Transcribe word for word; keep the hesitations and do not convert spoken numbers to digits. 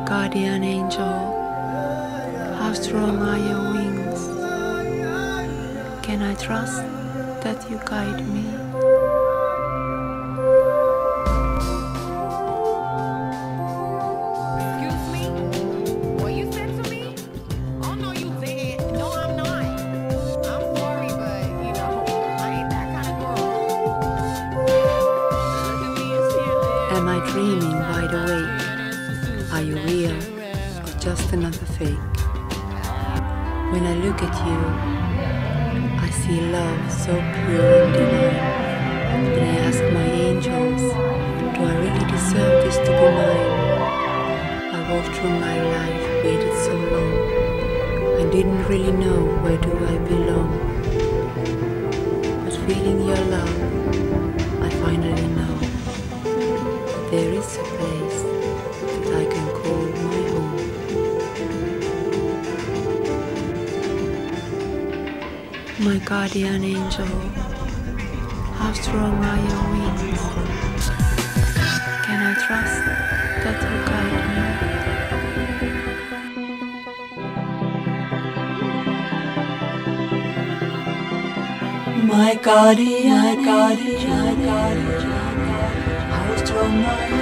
guardian angel, how strong are your wings? Can I trust that you guide me? Excuse me? What you said to me? Oh no, you did. No, I'm not. I'm sorry, but you know, I ain't that kind of girl. Look at me and shit. Am I dreaming wide awake? Are you real or just another fake? When I look at you, I see love so pure and divine. Then I ask my angels, do I really deserve this to be mine? I walked through my life, waited so long. I didn't really know where do I belong. But feeling your love, I finally know that there is a place that I can call my home. My guardian angel, how strong are your wings? Can I trust that you guide me? My guardian, my guardian, how strong are